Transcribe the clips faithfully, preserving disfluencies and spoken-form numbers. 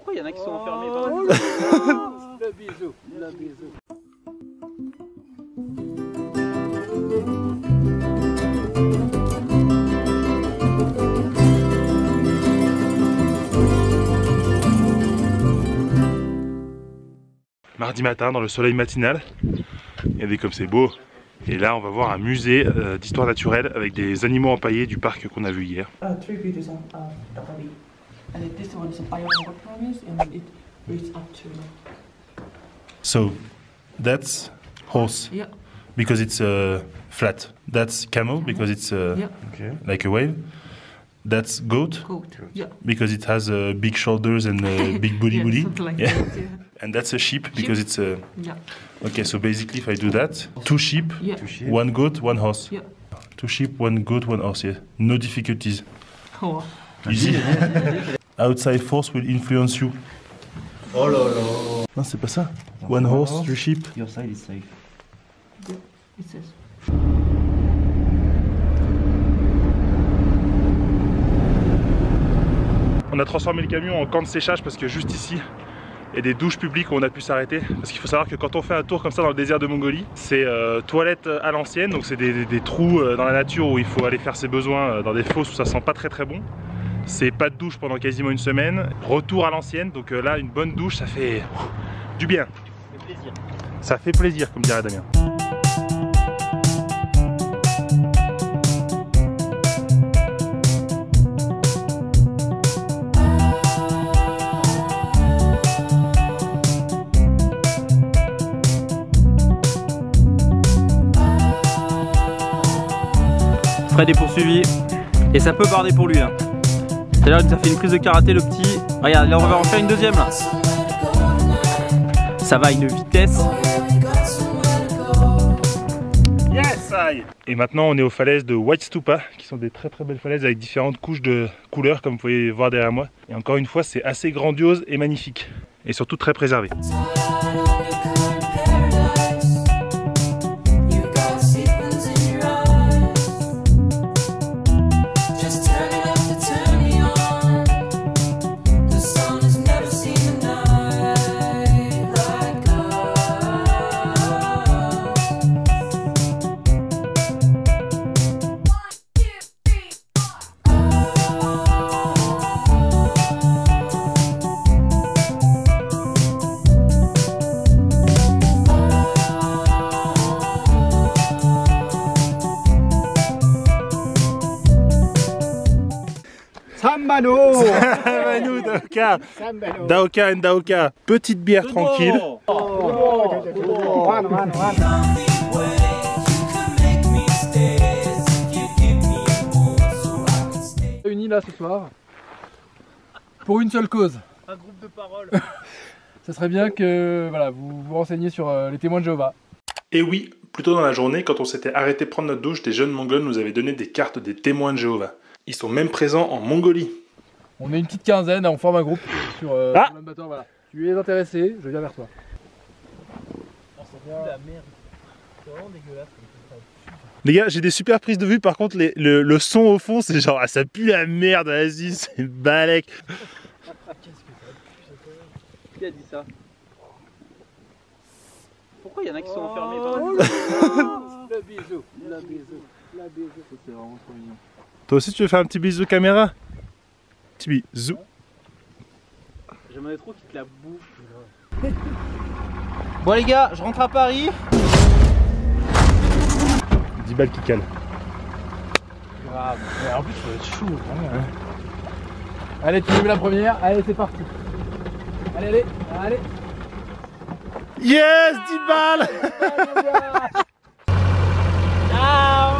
Pourquoi il y en a qui sont enfermés par Oh, là? le bisou, le bisou. Mardi matin dans le soleil matinal. Regardez comme c'est beau. Et là on va voir un musée euh, d'histoire naturelle avec des animaux empaillés du parc qu'on a vu hier. Uh, three meters on uh, the body, and then this one is a biological promise, and then it reaches up to. So that's horse Yeah. because it's uh, flat. That's camel because it's uh, Yeah. okay. like a wave. That's goat Goat. Yeah. because it has uh, big shoulders and uh, big booty Yeah, booty. something like Yeah. that, yeah. And that's a sheep because it's a. Yeah. Okay, so basically if I do that, two sheep, Yeah. one goat, one horse. Yeah. Two sheep, one goat, one horse. Yeah. No difficulties. Oh. Easy. Outside force will influence you. Oh là là. Non, c'est pas ça. One horse, two sheep. Your side is safe. Yeah. It says. On a transformé le camion en camp de séchage parce que juste ici, il y a des douches publiques où on a pu s'arrêter. Parce qu'il faut savoir que quand on fait un tour comme ça dans le désert de Mongolie, c'est euh, toilette à l'ancienne, donc c'est des, des, des trous euh, dans la nature où il faut aller faire ses besoins euh, dans des fosses où ça sent pas très très bon. C'est pas de douche pendant quasiment une semaine. Retour à l'ancienne, donc euh, là une bonne douche ça fait ouf, du bien. Ça fait plaisir. Ça fait plaisir comme dirait Damien. Fred est poursuivi et ça peut barder pour lui là. C'est là il a fait une prise de karaté le petit. Regarde là on va en faire une deuxième là. Ça va à une vitesse. Yes, aïe. Et maintenant on est aux falaises de White Stupa qui sont des très très belles falaises avec différentes couches de couleurs comme vous pouvez voir derrière moi. Et encore une fois c'est assez grandiose et magnifique. Et surtout très préservé. Sambano. Sambano, Daoka. Daoka and Daoka. Petite bière tranquille. One, one, one. Réunis là ce soir pour une seule cause. Un groupe de parole. Ça serait bien que voilà, vous vous renseigniez sur euh, les témoins de Jéhovah. Et oui, plus tôt dans la journée, quand on s'était arrêté prendre notre douche, des jeunes Mongols nous avaient donné des cartes des témoins de Jéhovah. Ils sont même présents en Mongolie. On est une petite quinzaine, on forme un groupe sur, euh, Ah sur le même bateau, voilà. Tu es intéressé, je viens vers toi. Oh, ça pue la merde. C'est vraiment dégueulasse. Les gars, j'ai des super prises de vue, par contre les, le, le son au fond c'est genre ah, ça pue la merde, vas-y, c'est balèque. Qu'est-ce que ça pue ça? Qui a dit ça? Pourquoi il y en a qui sont enfermés par là? Le bisou, le bisou, le bisou. C'est vraiment trop mignon. Toi aussi tu veux faire un petit bisou caméra? Petit bisou. J'aimerais trop qu'il te la bouffe. Bon les gars, je rentre à Paris. dix balles qui calent. Grave. Ouais, en plus, ça va être chaud. Vraiment, hein. Allez, tu mets la première. Allez, c'est parti. Allez, allez, allez. Yes, dix balles. Ciao.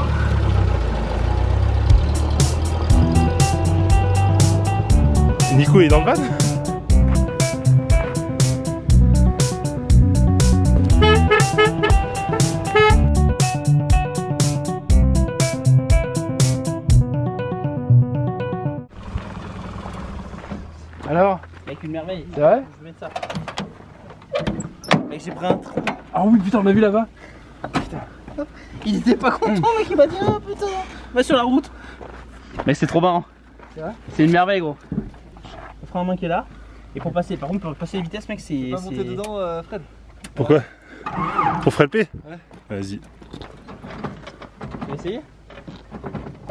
Nico est dans le van. Alors, Avec une merveille. c'est vrai? Je vais mettre ça. Mec, j'ai pris un trou. Ah oui, putain, on l'a vu là-bas. Il était pas content, mec, il m'a dit ah putain, va sur la route. Mec, c'est trop marrant. C'est vrai? C'est une merveille, gros. Le frein à main qui est là. Et pour passer, par contre, pour passer les vitesses, mec, c'est. Pas monter dedans, euh, Fred. Pourquoi? Pour Fred P? Ouais. Vas-y. Tu vas essayer?